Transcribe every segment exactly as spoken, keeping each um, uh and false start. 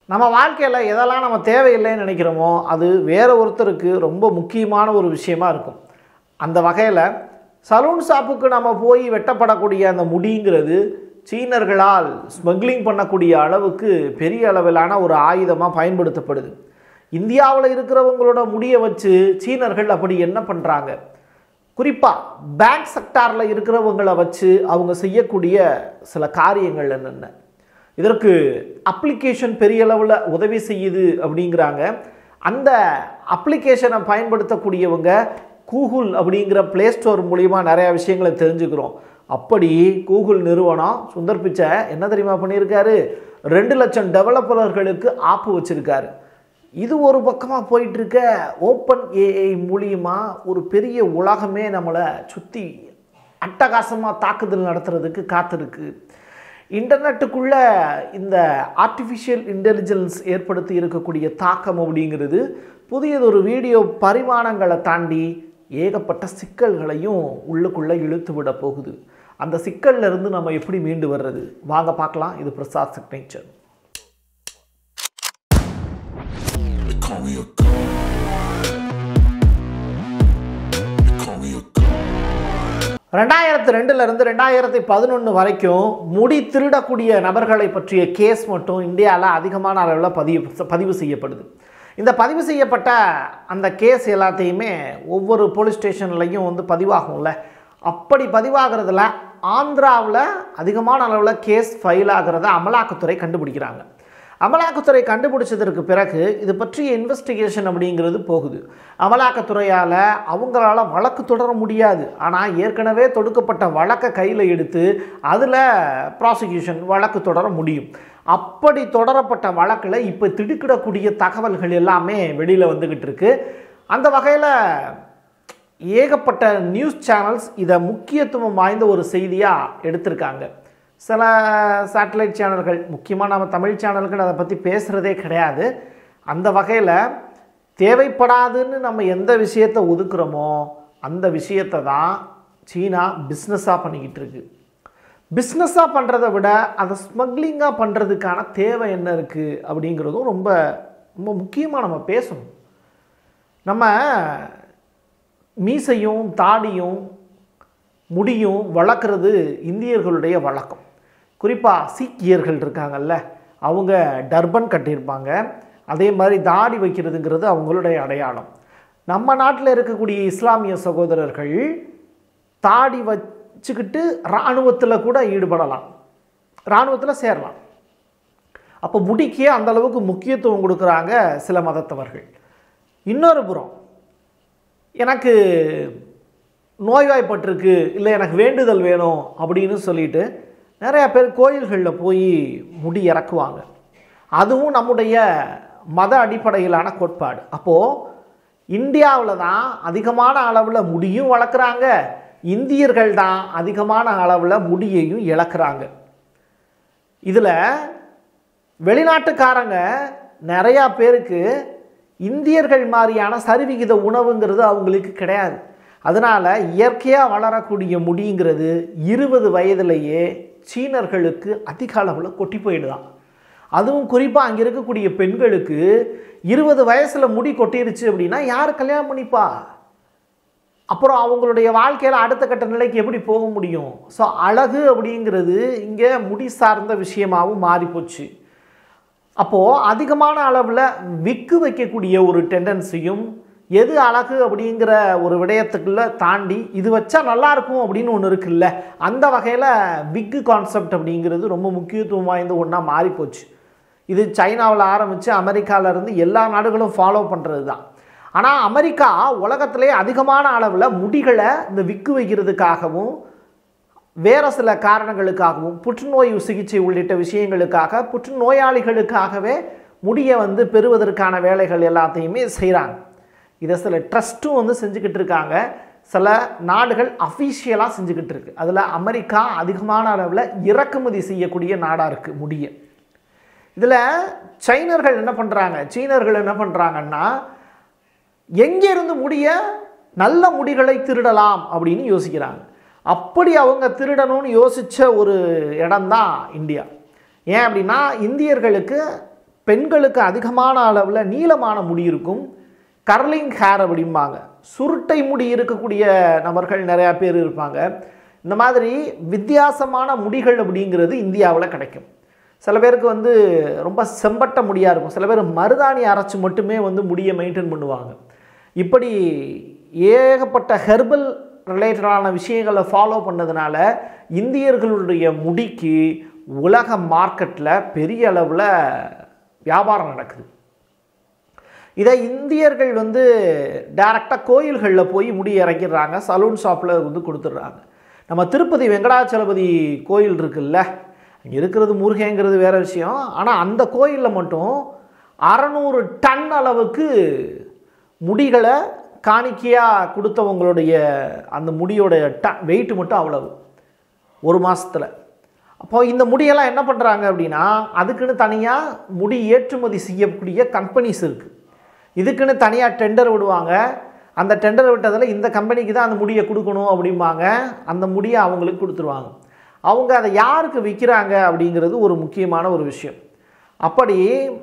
நம்ம வாழ்க்கையில் எதெல்லாம் நம்ம தேவையில்லைன்னு நினைக்கிறோமோ அது வேற ஒருத்தருக்கு ரொம்ப முக்கியமான ஒரு விஷயமா இருக்கும். அந்த வகையில் சலூன் ஷாப்புக்கு நம்ம போய் வெட்டப்படக்கூடிய அந்த முடிங்கிறது சீனர்களால் ஸ்மக்லிங் பண்ணக்கூடிய அளவுக்கு பெரிய அளவிலான ஒரு ஆயுதமாக பயன்படுத்தப்படுது. இந்தியாவில் இருக்கிறவங்களோட முடியை வச்சு சீனர்கள் அப்படி என்ன பண்ணுறாங்க? குறிப்பாக பேங்க் செக்டாரில் இருக்கிறவங்களை வச்சு அவங்க செய்யக்கூடிய சில காரியங்கள் என்னென்ன? இதற்கு அப்ளிகேஷன் பெரிய அளவில் உதவி செய்யுது அப்படிங்கிறாங்க. அந்த அப்ளிகேஷனை பயன்படுத்தக்கூடியவங்க கூகுள் அப்படிங்கிற ப்ளே ஸ்டோர் மூலிமா நிறையா விஷயங்களை தெரிஞ்சுக்கிறோம். அப்படி கூகுள் நிறுவனம் சுந்தர் பிச்சை என்ன தெரியுமா பண்ணியிருக்காரு? ரெண்டு லட்சம் டெவலப்பர்களுக்கு ஆப்பு வச்சுருக்காரு. இது ஒரு பக்கமாக போயிட்டுருக்க ஓப்பன் ஏஐ மூலியமாக ஒரு பெரிய உலகமே நம்மளை சுற்றி அட்டகாசமாக தாக்குதல் நடத்துறதுக்கு காத்திருக்கு. இன்டர்நெட்டுக்குள்ளே இந்த ஆர்டிஃபிஷியல் இன்டெலிஜென்ஸ் ஏற்படுத்தி இருக்கக்கூடிய தாக்கம் அப்படிங்கிறது புதியதொரு வீடியோ பரிமாணங்களை தாண்டி ஏகப்பட்ட சிக்கல்களையும் உள்ளுக்குள்ளே இழுத்து விட போகுது. அந்த சிக்கல்ல இருந்து நம்ம எப்படி மீண்டு வர்றது? வாங்க பார்க்கலாம். இது பிரசாத் சிக்னேச்சர். ரெண்டாயிரத்தி ரெண்டுலேருந்து ரெண்டாயிரத்தி பதினொன்று வரைக்கும் முடி திருடக்கூடிய நபர்களை பற்றிய கேஸ் மட்டும் இந்தியாவில் அதிகமான அளவில் பதிவு பதிவு செய்யப்படுது. இந்த பதிவு செய்யப்பட்ட அந்த கேஸ் எல்லாத்தையுமே ஒவ்வொரு போலீஸ் ஸ்டேஷன்லையும் வந்து பதிவாகும்ல. அப்படி பதிவாகிறதுல ஆந்திராவில் அதிகமான அளவில் கேஸ் ஃபைல் ஆகிறத அமலாக்கத்துறை கண்டுபிடிக்கிறாங்க. அமலாக்கத்துறை கண்டுபிடிச்சதற்கு பிறகு இது பற்றிய இன்வெஸ்டிகேஷன் அப்படிங்கிறது போகுது. அமலாக்கத்துறையால் அவங்களால வழக்கு தொடர முடியாது. ஆனால் ஏற்கனவே தொடுக்கப்பட்ட வழக்கை கையில் எடுத்து அதில் ப்ராசிக்யூஷன் வழக்கு தொடர முடியும். அப்படி தொடரப்பட்ட வழக்கில் இப்போ திடுக்கிடக்கூடிய தகவல்கள் எல்லாமே வெளியில் வந்துக்கிட்டு இருக்கு. அந்த வகையில் ஏகப்பட்ட நியூஸ் சேனல்ஸ் இதை முக்கியத்துவம் வாய்ந்த ஒரு செய்தியாக எடுத்திருக்காங்க. சில சேட்டலைட் சேனல்கள், முக்கியமாக நம்ம தமிழ் சேனல்கள் அதை பற்றி பேசுகிறதே கிடையாது. அந்த வகையில் தேவைப்படாதுன்னு நம்ம எந்த விஷயத்தை ஒதுக்குறோமோ அந்த விஷயத்தை தான் சீனா பிஸ்னஸாக பண்ணிக்கிட்டு இருக்கு. பிஸ்னஸாக பண்ணுறதை விட அதை ஸ்மக்லிங்காக பண்ணுறதுக்கான தேவை என்ன இருக்குது அப்படிங்கிறதும் ரொம்ப ரொம்ப முக்கியமாக நம்ம பேசணும். நம்ம மீசையும் தாடியும் முடியும் வளர்க்குறது இந்தியர்களுடைய வழக்கம். குறிப்பாக சீக்கியர்கள் இருக்காங்கல்ல, அவங்க டர்பன் கட்டியிருப்பாங்க. அதே மாதிரி தாடி வைக்கிறதுங்கிறது அவங்களுடைய அடையாளம். நம்ம நாட்டில் இருக்கக்கூடிய இஸ்லாமிய சகோதரர்கள் தாடி வச்சுக்கிட்டு இராணுவத்தில் கூட ஈடுபடலாம், இராணுவத்தில் சேரலாம். அப்போ முடிக்கே அந்தளவுக்கு முக்கியத்துவம் கொடுக்குறாங்க சில மதத்தவர்கள். இன்னொரு புறம் எனக்கு நோய்வாய்ப்பட்டிருக்கு, இல்லை எனக்கு வேண்டுதல் வேணும் அப்படின்னு சொல்லிட்டு நிறையா பேர் கோயில்களில் போய் முடி இறக்குவாங்க. அதுவும் நம்முடைய மத அடிப்படையிலான கோட்பாடு. அப்போது இந்தியாவில் தான் அதிகமான அளவில் முடியும் வளர்க்குறாங்க, இந்தியர்கள் தான் அதிகமான அளவில் முடியையும் இழக்கிறாங்க. இதில் வெளிநாட்டுக்காரங்க நிறையா பேருக்கு இந்தியர்கள் மாதிரியான சரிவிகித உணவுங்கிறது அவங்களுக்கு கிடையாது. அதனால் இயற்கையாக வளரக்கூடிய முடிங்கிறது இருபது வயதிலேயே சீனர்களுக்கு அதிக அளவில் கொட்டி போயிடுதான். அதுவும் குறிப்பாக அங்கே இருக்கக்கூடிய பெண்களுக்கு இருபது வயசில் முடி கொட்டிருச்சு அப்படின்னா யார் கல்யாணம் பண்ணிப்பா? அப்புறம் அவங்களுடைய வாழ்க்கையில் அடுத்த கட்ட நிலைக்கு எப்படி போக முடியும்? ஸோ அழகு அப்படிங்கிறது இங்கே முடி சார்ந்த விஷயமாகவும் மாறிப்போச்சு. அப்போது அதிகமான அளவில் விக்கு வைக்கக்கூடிய ஒரு டெண்டன்சியும், எது அழகு அப்படிங்கிற ஒரு விடயத்துக்குள்ளே தாண்டி இது வச்சா நல்லாயிருக்கும் அப்படின்னு ஒன்று இருக்குல்ல, அந்த வகையில் விக்கு கான்செப்ட் அப்படிங்கிறது ரொம்ப முக்கியத்துவம் வாய்ந்த ஒன்றா மாறிப்போச்சு. இது சைனாவில் ஆரம்பித்து அமெரிக்காவிலேருந்து எல்லா நாடுகளும் ஃபாலோ பண்ணுறது தான். ஆனால் அமெரிக்கா உலகத்திலே அதிகமான அளவில் முடிகளை இந்த விக்கு வைக்கிறதுக்காகவும் வேறு சில காரணங்களுக்காகவும் புற்றுநோய் சிகிச்சை உள்ளிட்ட விஷயங்களுக்காக புற்றுநோயாளிகளுக்காகவே முடியை வந்து பெறுவதற்கான வேலைகள் எல்லாத்தையுமே செய்கிறாங்க. இதை சில ட்ரஸ்ட்டும் வந்து செஞ்சுக்கிட்டு இருக்காங்க. சில நாடுகள் அஃபீஷியலாக செஞ்சுக்கிட்டு இருக்கு. அதில் அமெரிக்கா அதிகமான அளவில் இறக்குமதி செய்யக்கூடிய நாடாக இருக்குது முடியை. இதில் சைனர்கள் என்ன பண்ணுறாங்க, சீனர்கள் என்ன பண்ணுறாங்கன்னா, எங்கேருந்து முடிய நல்ல முடிகளை திருடலாம் அப்படின்னு யோசிக்கிறாங்க. அப்படி அவங்க திருடணும்னு யோசித்த ஒரு இடம்தான் இந்தியா. ஏன் அப்படின்னா இந்தியர்களுக்கு பெண்களுக்கு அதிகமான அளவில் நீளமான முடி இருக்கும், கர்லிங் ஹேர் அப்படிம்பாங்க. சுருட்டை முடி இருக்கக்கூடிய நபர்கள் நிறையா பேர் இருப்பாங்க. இந்த மாதிரி வித்தியாசமான முடிகள் அப்படிங்கிறது இந்தியாவில் கிடைக்கும். சில பேருக்கு வந்து ரொம்ப செம்பட்ட முடியாக இருக்கும், சில பேர் மருதாணி அரைச்சி மட்டுமே வந்து முடியை மெயின்டைன் பண்ணுவாங்க. இப்படி ஏகப்பட்ட ஹெர்பல் ரிலேட்டடான விஷயங்களை ஃபாலோ பண்ணதுனால இந்தியர்களுடைய முடிக்கு உலக மார்க்கெட்டில் பெரிய அளவில் வியாபாரம் நடக்குது. இதை இந்தியர்கள் வந்து டைரெக்டாக கோயில்களில் போய் முடி இறக்கிடுறாங்க, சலூன் ஷாப்பில் வந்து கொடுத்துட்றாங்க. நம்ம திருப்பதி வெங்கடாச்சலபதி கோயில் இருக்குல்ல, அங்கே இருக்கிறது முருகைங்கிறது வேறு விஷயம். ஆனால் அந்த கோயிலில் மட்டும் அறநூறு டன் அளவுக்கு முடிகளை காணிக்கையாக கொடுத்தவங்களுடைய அந்த முடியோடைய டன் வெயிட் மட்டும் அவ்வளவு ஒரு மாதத்தில். அப்போது இந்த முடியெல்லாம் என்ன பண்ணுறாங்க அப்படின்னா, அதுக்குன்னு தனியாக முடி ஏற்றுமதி செய்யக்கூடிய கம்பெனிஸ் இருக்குது. இதுக்குன்னு தனியாக டெண்டர் விடுவாங்க. அந்த டெண்டர் விட்டதில் இந்த கம்பெனிக்கு தான் அந்த முடியை கொடுக்கணும் அப்படிம்பாங்க. அந்த முடியை அவங்களுக்கு கொடுத்துருவாங்க. அவங்க அதை யாருக்கு விற்கிறாங்க அப்படிங்கிறது ஒரு முக்கியமான ஒரு விஷயம். அப்படி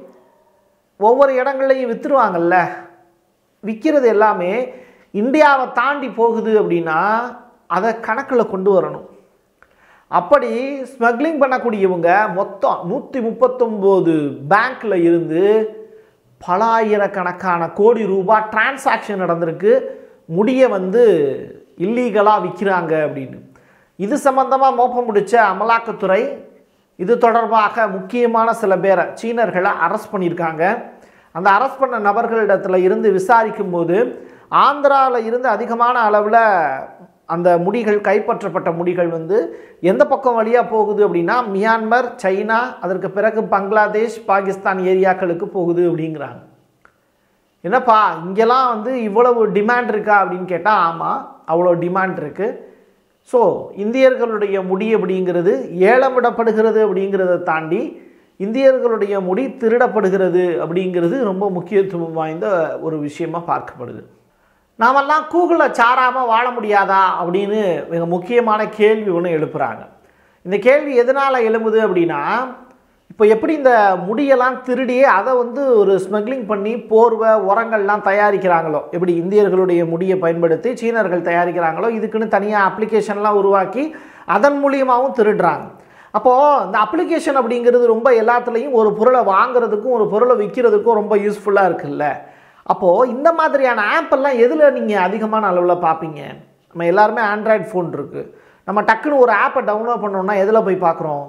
ஒவ்வொரு இடங்கள்லையும் விற்றுருவாங்கல்ல, விற்கிறது எல்லாமே இந்தியாவை தாண்டி போகுது அப்படின்னா அதை கணக்கில் கொண்டு வரணும். அப்படி ஸ்மக்லிங் பண்ணக்கூடியவங்க மொத்தம் நூற்றி முப்பத்தொம்போது பேங்க்கில் இருந்து பல ஆயிரக்கணக்கான கோடி ரூபாய் டிரான்சாக்ஷன் நடந்திருக்கு, முடியை வந்து இல்லீகலாக விற்கிறாங்க அப்படின்னு. இது சம்பந்தமாக மோப்பம் முடித்த அமலாக்கத்துறை இது தொடர்பாக முக்கியமான சில பேரை சீனர்களை அரெஸ்ட் பண்ணியிருக்காங்க. அந்த அரெஸ்ட் பண்ண நபர்களிடத்தில் இருந்து விசாரிக்கும் போது ஆந்திராவில் இருந்து அதிகமான அளவில் அந்த முடிகள், கைப்பற்றப்பட்ட முடிகள் வந்து எந்த பக்கம் வழியாக போகுது அப்படின்னா மியான்மர், சைனா, அதற்கு பிறகு பங்களாதேஷ், பாகிஸ்தான் ஏரியாக்களுக்கு போகுது அப்படிங்கிறாங்க. என்னப்பா இங்கெல்லாம் வந்து இவ்வளவு டிமாண்ட் இருக்கா அப்படின்னு கேட்டால் ஆமாம், அவ்வளோ டிமாண்ட் இருக்குது. ஸோ இந்தியர்களுடைய முடி அப்படிங்கிறது ஏலம் விடப்படுகிறது அப்படிங்கிறத தாண்டி இந்தியர்களுடைய முடி திருடப்படுகிறது அப்படிங்கிறது ரொம்ப முக்கியத்துவம் வாய்ந்த ஒரு விஷயமாக பார்க்கப்படுது. நாமெல்லாம் கூகுளில் சாராமல் வாழ முடியாதா அப்படின்னு மிக முக்கியமான கேள்வி ஒன்று எழுப்புகிறாங்க. இந்த கேள்வி எதனால் எழும்புது அப்படின்னா, இப்போ எப்படி இந்த முடியெல்லாம் திருடி அதை வந்து ஒரு ஸ்மக்லிங் பண்ணி போர்வை, உரங்கள்லாம் தயாரிக்கிறாங்களோ, எப்படி இந்தியர்களுடைய முடியை பயன்படுத்தி சீனர்கள் தயாரிக்கிறாங்களோ, இதுக்குன்னு தனியாக அப்ளிகேஷன்லாம் உருவாக்கி அதன் மூலியமாகவும் திருடுறாங்க. அப்போது இந்த அப்ளிகேஷன் அப்படிங்கிறது ரொம்ப எல்லாத்துலேயும் ஒரு பொருளை வாங்குறதுக்கும் ஒரு பொருளை விற்கிறதுக்கும் ரொம்ப யூஸ்ஃபுல்லாக இருக்குல்ல. அப்போது இந்த மாதிரியான ஆப்பெல்லாம் எதில் நீங்கள் அதிகமான அளவில் பார்ப்பீங்க? நம்ம எல்லாருமே ஆண்ட்ராய்டு ஃபோன் இருக்குது. நம்ம டக்குன்னு ஒரு ஆப்பை டவுன்லோட் பண்ணோம்னா எதில் போய் பார்க்குறோம்?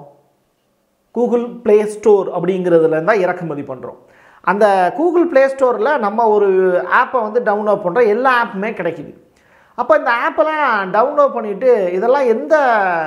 கூகுள் ப்ளே ஸ்டோர் அப்படிங்கிறதுல தான் இறக்குமதி பண்ணுறோம். அந்த கூகுள் ப்ளே ஸ்டோரில் நம்ம ஒரு ஆப்பை வந்து டவுன்லோட் பண்ணுறோம், எல்லா ஆப்புமே கிடைக்கிது. அப்போ இந்த ஆப்பெல்லாம் டவுன்லோட் பண்ணிவிட்டு இதெல்லாம் எந்த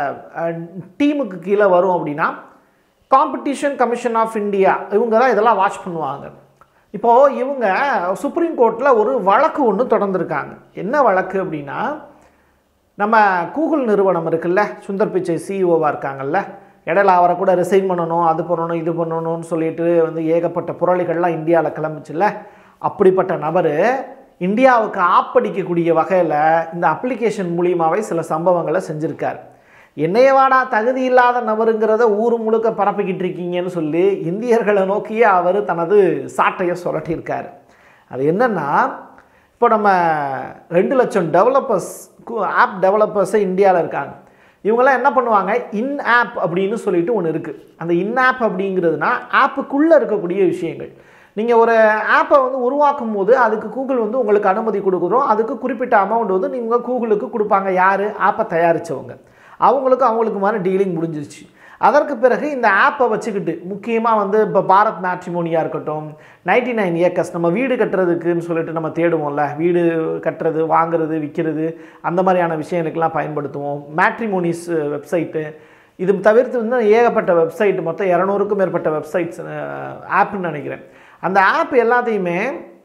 டீமுக்கு கீழே வரும் அப்படின்னா, காம்படிஷன் கமிஷன் ஆஃப் இந்தியா, இவங்க தான் இதெல்லாம் வாட்ச் பண்ணுவாங்க. இப்போது இவங்க சுப்ரீம் கோர்ட்டில் ஒரு வழக்கு ஒன்று தொடர்ந்துருக்காங்க. என்ன வழக்கு அப்படின்னா, நம்ம கூகுள் நிறுவனம் இருக்குல்ல, சுந்தர் பிச்சை சிஇஓவாக இருக்காங்கல்ல, இடையில அவரை கூட ரிசைன் பண்ணணும், அது பண்ணணும், இது பண்ணணும்னு சொல்லிட்டு வந்து ஏகப்பட்ட புரளிகள்லாம் இந்தியாவில் கிளம்பிச்சுல்ல, அப்படிப்பட்ட நபர் இந்தியாவுக்கு ஆப்படிக்கக்கூடிய வகையில் இந்த அப்ளிகேஷன் மூலியமாகவே சில சம்பவங்களை செஞ்சுருக்கார். என்னையவாடா தகுதி இல்லாத நபருங்கிறத ஊர் முழுக்க பரப்பிக்கிட்டு இருக்கீங்கன்னு சொல்லி இந்தியர்களை நோக்கியே அவர் தனது சாட்டையை சுரட்டியிருக்கார். அது என்னென்னா, இப்போ நம்ம ரெண்டு லட்சம் டெவலப்பர்ஸ், ஆப் டெவலப்பர்ஸே இந்தியாவில் இருக்காங்க. இவங்கெல்லாம் என்ன பண்ணுவாங்க, இன் ஆப் அப்படின்னு சொல்லிட்டு ஒன்று இருக்குது. அந்த இன் ஆப் அப்படிங்கிறதுனா ஆப்புக்குள்ளே இருக்கக்கூடிய விஷயங்கள். நீங்கள் ஒரு ஆப்பை வந்து உருவாக்கும் போது அதுக்கு கூகுள் வந்து உங்களுக்கு அனுமதி கொடுக்குறோம், அதுக்கு குறிப்பிட்ட அமௌண்ட் வந்து நீங்கள் கூகுளுக்கு கொடுப்பாங்க. யார்? ஆப்பை தயாரித்தவங்க. அவங்களுக்கு அவங்களுக்கு மாதிரி டீலிங் முடிஞ்சிருச்சு. அதற்கு பிறகு இந்த ஆப்பை வச்சுக்கிட்டு முக்கியமாக வந்து இப்போ பாரத் மேட்ரிமோனியாக இருக்கட்டும், நைன்டி நைன் ஏக்கர்ஸ், நம்ம வீடு கட்டுறதுக்குன்னு சொல்லிட்டு நம்ம தேடுவோம்ல, வீடு கட்டுறது, வாங்குறது, விற்கிறது, அந்த மாதிரியான விஷயங்களுக்கெல்லாம் பயன்படுத்துவோம். மேட்ரிமோனிஸ் வெப்சைட்டு, இது தவிர்த்து வந்து ஏகப்பட்ட வெப்சைட், மொத்தம் இரநூறுக்கும் மேற்பட்ட வெப்சைட்ஸ் ஆப்புன்னு நினைக்கிறேன். அந்த ஆப் எல்லாத்தையுமே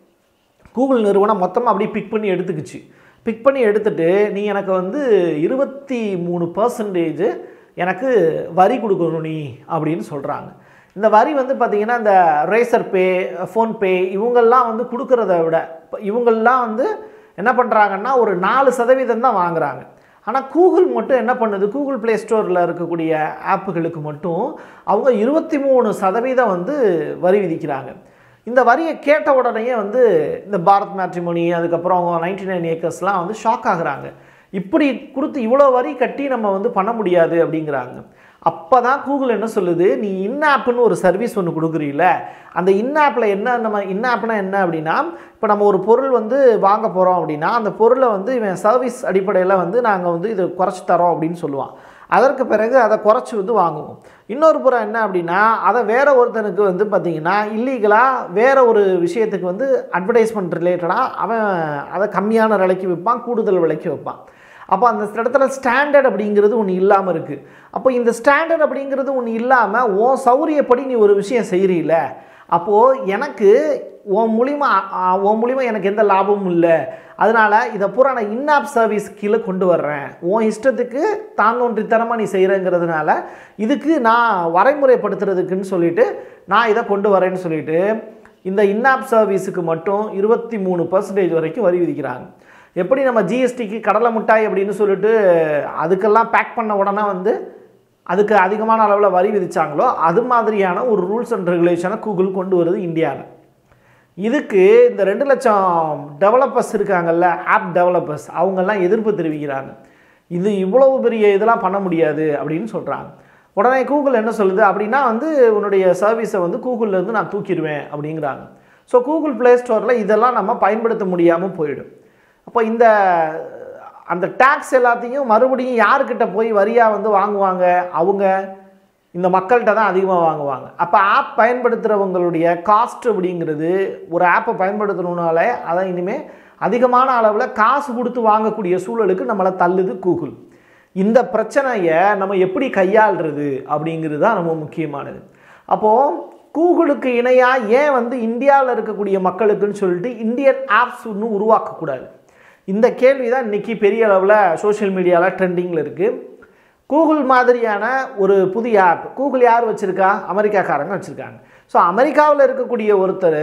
கூகுள் நிறுவனம் மொத்தமாக அப்படியே பிக் பண்ணி எடுத்துக்கிச்சு. பிக் பண்ணி எடுத்துகிட்டு, நீ எனக்கு வந்து இருபத்தி மூணு பர்சன்டேஜ் எனக்கு வரி கொடுக்கணும் நீ அப்படின்னு சொல்கிறாங்க. இந்த வரி வந்து பார்த்திங்கன்னா இந்த ரேசர் பே, ஃபோன்பே இவங்கெல்லாம் வந்து கொடுக்குறத விட இப்போ இவங்கெல்லாம் வந்து என்ன பண்ணுறாங்கன்னா ஒரு நாலு சதவீதம் தான் வாங்குகிறாங்க. ஆனால் கூகுள் மட்டும் என்ன பண்ணுது, கூகுள் ப்ளே ஸ்டோரில் இருக்கக்கூடிய ஆப்புகளுக்கு மட்டும் அவங்க இருபத்தி மூணு சதவீதம் வந்து வரி விதிக்கிறாங்க. இந்த வரியை கேட்ட உடனேயே வந்து இந்த பாரத் மேட்ரிமோனி அதுக்கப்புறம் அவங்க நைன்டி நைன் ஏக்கர்ஸ்லாம் வந்து ஷாக் ஆகுறாங்க. இப்படி கொடுத்து இவ்வளோ வரி கட்டி நம்ம வந்து பண்ண முடியாது அப்படிங்கிறாங்க. அப்போ தான் கூகுள் என்ன சொல்லுது, நீ இன் ஆப்னு ஒரு சர்வீஸ் ஒன்று கொடுக்குறீல, அந்த இன் ஆப்பில் என்ன, நம்ம இன் ஆப்னா என்ன அப்படின்னா, இப்போ நம்ம ஒரு பொருள் வந்து வாங்க போகிறோம் அப்படின்னா அந்த பொருளை வந்து இவன் சர்வீஸ் அடிப்படையில் வந்து நாங்கள் வந்து இது குறைச்சி தரோம் அப்படின்னு சொல்லுவான். அதற்கு பிறகு அதை குறைச்சி வந்து வாங்குவோம். இன்னொரு புறம் என்ன அப்படின்னா, அதை வேற ஒருத்தனுக்கு வந்து பார்த்திங்கன்னா இல்லீகலாக வேற ஒரு விஷயத்துக்கு வந்து அட்வர்டைஸ்மெண்ட் ரிலேட்டடாக அவன் அதை கம்மியான விலைக்கு விற்பான், கூடுதல் விலைக்கு வைப்பான். அப்போ அந்த இடத்துல ஸ்டாண்டர்ட் அப்படிங்கிறது ஒன்று இல்லாமல் இருக்குது. அப்போ இந்த ஸ்டாண்டர்ட் அப்படிங்கிறது ஒன்று இல்லாமல் உன் சௌரியப்படி நீ ஒரு விஷயம் செய்கிறீல, அப்போது எனக்கு உன் மூலிமா உன் மூலிமா எனக்கு எந்த லாபமும் இல்லை, அதனால் இதை பூரா நான் இன்ஆப் சர்வீஸ் கீழே கொண்டு வர்றேன், உன் இஷ்டத்துக்கு தாங்கொன்றித்தனமாக நீ செய்கிறங்கிறதுனால இதுக்கு நான் வரைமுறைப்படுத்துறதுக்குன்னு சொல்லிட்டு நான் இதை கொண்டு வரேன்னு சொல்லிட்டு இந்த இன்ஆப் சர்வீஸுக்கு மட்டும் இருபத்தி மூணு பர்சன்டேஜ் வரைக்கும் வரி விதிக்கிறாங்க. எப்படி நம்ம ஜிஎஸ்டிக்கு கடலை மிட்டாய் அப்படின்னு சொல்லிட்டு அதுக்கெல்லாம் பேக் பண்ண உடனே வந்து அதுக்கு அதிகமான அளவில் வரி விதித்தாங்களோ அது மாதிரியான ஒரு ரூல்ஸ் அண்ட் ரெகுலேஷனை கூகுள் கொண்டு வருது இந்தியாவில். இதுக்கு இந்த ரெண்டு லட்சம் டெவலப்பர்ஸ் இருக்காங்கல்ல, ஆப் டெவலப்பர்ஸ், அவங்கெல்லாம் எதிர்ப்பு தெரிவிக்கிறாங்க. இது இவ்வளவு பெரிய இதெல்லாம் பண்ண முடியாது அப்படின்னு சொல்கிறாங்க. உடனே கூகுள் என்ன சொல்லுது அப்படின்னா வந்து உன்னுடைய சர்வீஸை வந்து கூகுள்லேருந்து நான் தூக்கிடுவேன் அப்படிங்கிறாங்க. ஸோ கூகுள் ப்ளே ஸ்டோரில் இதெல்லாம் நம்ம பயன்படுத்த முடியாமல் போயிடும். அப்போ இந்த அந்த டேக்ஸ் எல்லாத்தையும் மறுபடியும் யாருக்கிட்ட போய் வரியாக வந்து வாங்குவாங்க, அவங்க இந்த மக்கள்கிட்ட தான் அதிகமாக வாங்குவாங்க. அப்போ ஆப் பயன்படுத்துகிறவங்களுடைய காஸ்ட் அப்படிங்கிறது ஒரு ஆப்பை பயன்படுத்தணுன்னாலே அதை இனிமேல் அதிகமான அளவில் காசு கொடுத்து வாங்கக்கூடிய சூழலுக்கு நம்மளை தள்ளுது கூகுள். இந்த பிரச்சனையை நம்ம எப்படி கையாளுறது அப்படிங்கிறது தான் ரொம்ப முக்கியமானது. அப்போது கூகுளுக்கு இணையாக ஏன் வந்து இந்தியாவில் இருக்கக்கூடிய மக்களுக்குன்னு சொல்லிட்டு இந்தியன் ஆப்ஸ் ஒன்றும் உருவாக்கக்கூடாது, இந்த கேள்வி தான் இன்றைக்கி பெரிய அளவில் சோஷியல் மீடியாவில் ட்ரெண்டிங்கில் இருக்குது. கூகுள் மாதிரியான ஒரு புதிய ஆப் கூகுள் யார் வச்சுருக்கா, அமெரிக்காக்காரங்க வச்சுருக்காங்க. ஸோ அமெரிக்காவில் இருக்கக்கூடிய ஒருத்தர்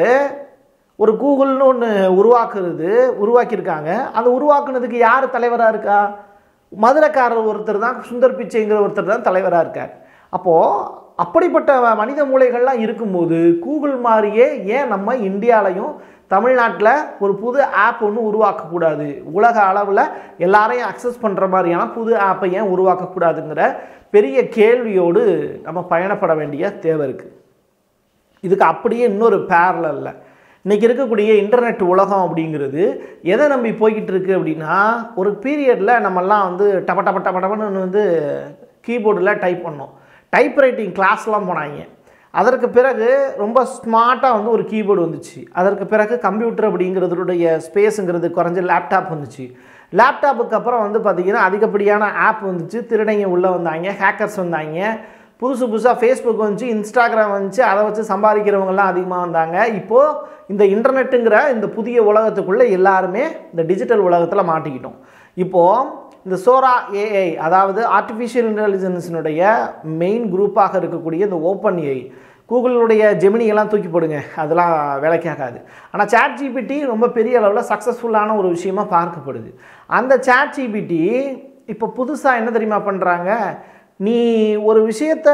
ஒரு கூகுள்னு ஒன்று உருவாக்குறது உருவாக்கியிருக்காங்க. அந்த உருவாக்குனதுக்கு யார் தலைவராக இருக்கா, மதுரைக்காரர் ஒருத்தர் தான், சுந்தர் பிச்சைங்கிற ஒருத்தர் தான் தலைவராக இருக்கார். அப்போது அப்படிப்பட்ட மனித மூளைகள்லாம் இருக்கும்போது கூகுள் மாதிரியே ஏன் நம்ம இந்தியாவிலையும் தமிழ்நாட்டில் ஒரு புது ஆப் ஒன்று உருவாக்கக்கூடாது, உலக அளவில் எல்லாரையும் அக்சஸ் பண்ணுற மாதிரியான புது ஆப்பை ஏன் உருவாக்கக்கூடாதுங்கிற பெரிய கேள்வியோடு நம்ம பயணப்பட வேண்டிய தேவை இருக்குது. இதுக்கு அப்படியே இன்னொரு பேரலில் இன்றைக்கி இருக்கக்கூடிய இன்டர்நெட் உலகம் அப்படிங்கிறது எதை நம்பி போய்கிட்டு இருக்குது அப்படின்னா, ஒரு பீரியடில் நம்மெல்லாம் வந்து டப டப டப டபன்னு வந்து கீபோர்டில் டைப் பண்ணோம், டைப் ரைட்டிங் கிளாஸ்லாம் போனாங்க. அதற்கு பிறகு ரொம்ப ஸ்மார்ட்டாக வந்து ஒரு கீபோர்டு வந்துச்சு. அதற்கு பிறகு கம்ப்யூட்டர் அப்படிங்கிறதுடைய ஸ்பேஸுங்கிறது குறைஞ்ச லேப்டாப் வந்துச்சு. லேப்டாப்புக்கு அப்புறம் வந்து பார்த்திங்கன்னா அதிகப்படியான ஆப் வந்துச்சு, திருடங்க உள்ளே வந்தாங்க, ஹேக்கர்ஸ் வந்தாங்க, புதுசு புதுசாக ஃபேஸ்புக் வந்துச்சு, இன்ஸ்டாகிராம் வந்துச்சு, அதை வச்சு சம்பாதிக்கிறவங்கலாம் அதிகமாக வந்தாங்க. இப்போது இந்த இன்டர்நெட்டுங்கிற இந்த புதிய உலகத்துக்குள்ளே எல்லாருமே இந்த டிஜிட்டல் உலகத்தில் மாட்டிக்கிட்டோம். இப்போது இந்த சோரா ஏஐ, அதாவது ஆர்டிஃபிஷியல் இன்டெலிஜென்ஸினுடைய மெயின் குரூப்பாக இருக்கக்கூடிய இந்த ஓப்பன் ஏஐ, கூகுளுடைய ஜெமினியெல்லாம் தூக்கி போடுங்க, அதெல்லாம் வேலைக்காகாது. ஆனால் சாட் ஜிபிடி ரொம்ப பெரிய அளவில் சக்ஸஸ்ஃபுல்லான ஒரு விஷயமா பார்க்கப்படுது. அந்த சாட் ஜிபிடி இப்போ புதுசாக என்ன தெரியுமா பண்ணுறாங்க, நீ ஒரு விஷயத்தை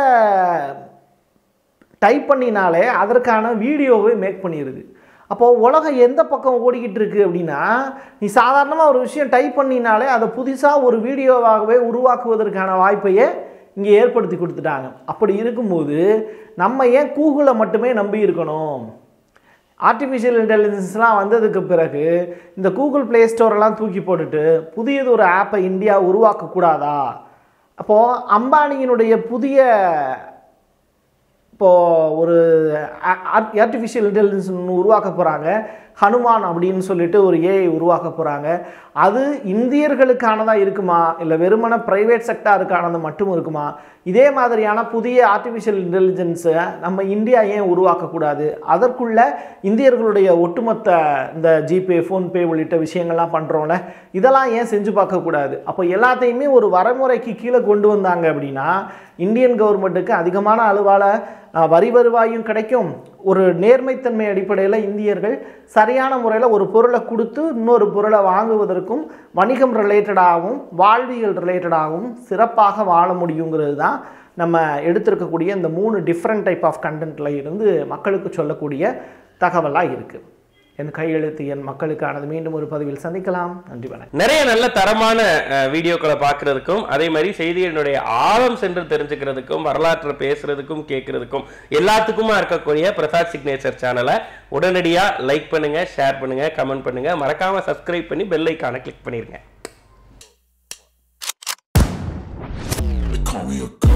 டைப் பண்ணினாலே அதற்கான வீடியோவை மேக் பண்ணிடுது. அப்போது உலகம் எந்த பக்கம் ஓடிக்கிட்டு இருக்குது அப்படின்னா, நீ சாதாரணமாக ஒரு விஷயம் டைப் பண்ணினாலே அதை புதுசாக ஒரு வீடியோவாகவே உருவாக்குவதற்கான வாய்ப்பையே இங்கே ஏற்படுத்தி கொடுத்துட்டாங்க. அப்படி இருக்கும்போது நம்ம ஏன் கூகுளை மட்டுமே நம்பி இருக்கணும்? ஆர்டிஃபிஷியல் இன்டெலிஜென்ஸ்லாம் வந்ததுக்கு பிறகு இந்த கூகுள் ப்ளே ஸ்டோரெல்லாம் தூக்கி போட்டுட்டு புதியது ஒரு ஆப்பை இந்தியா உருவாக்கக்கூடாதா? அப்போது அம்பானியினுடைய புதிய இப்போது ஒரு ஆர்டிஃபிஷியல் இன்டெலிஜென்ஸ் உருவாக்க போகிறாங்க, ஹனுமான் அப்படின்னு சொல்லிட்டு ஒரு ஏஐ உருவாக்க போகிறாங்க. அது இந்தியர்களுக்கானதாக இருக்குமா, இல்லை வெறுமன ப்ரைவேட் செக்டாருக்கானது மட்டும் இருக்குமா? இதே மாதிரியான புதிய ஆர்டிஃபிஷியல் இன்டெலிஜென்ஸை நம்ம இந்தியா ஏன் உருவாக்கக்கூடாது? அதற்குள்ள இந்தியர்களுடைய ஒட்டுமொத்த இந்த ஜிபே, ஃபோன்பே உள்ளிட்ட விஷயங்கள்லாம் பண்ணுறோம்ல, இதெல்லாம் ஏன் செஞ்சு பார்க்கக்கூடாது? அப்போ எல்லாத்தையுமே ஒரு வரைமுறைக்கு கீழே கொண்டு வந்தாங்க அப்படின்னா இந்தியன் கவர்மெண்ட்டுக்கு அதிகமான அளவால் வரி வருவாயும் கிடைக்கும். ஒரு நேர்மைத்தன்மை அடிப்படையில் இந்தியர்கள் சரியான முறையில் ஒரு பொருளை கொடுத்து இன்னொரு பொருளை வாங்குவதற்கும் வணிகம் ரிலேட்டடாகவும் வாழ்வியல் ரிலேட்டடாகவும் சிறப்பாக வாழ முடியுங்கிறது தான் நம்ம எடுத்திருக்கக்கூடிய இந்த மூணு டிஃப்ரெண்ட் டைப் ஆஃப் கண்டென்ட்டில் இருந்து மக்களுக்கு சொல்லக்கூடிய தகவலாக இருக்குது. என் கையெழுத்து என் மக்களுக்கானது. மீண்டும் ஒரு பதிவில் சந்திக்கலாம். நன்றி, வணக்கம். நிறைய நல்ல தரமான வீடியோக்களை பார்க்கறதுக்கும் அதே மாதிரி செய்திகளினுடைய ஆழம் சென்று தெரிஞ்சுக்கிறதுக்கும் வரலாற்றை பேசுறதுக்கும் கேட்கறதுக்கும் எல்லாத்துக்குமா இருக்கக்கூடிய பிரசாத் சிக்னேச்சர் சேனலை உடனடியா லைக் பண்ணுங்க, ஷேர் பண்ணுங்க, கமெண்ட் பண்ணுங்க, மறக்காம சப்ஸ்கிரைப் பண்ணி பெல் ஐகானை கிளிக் பண்ணிருங்க.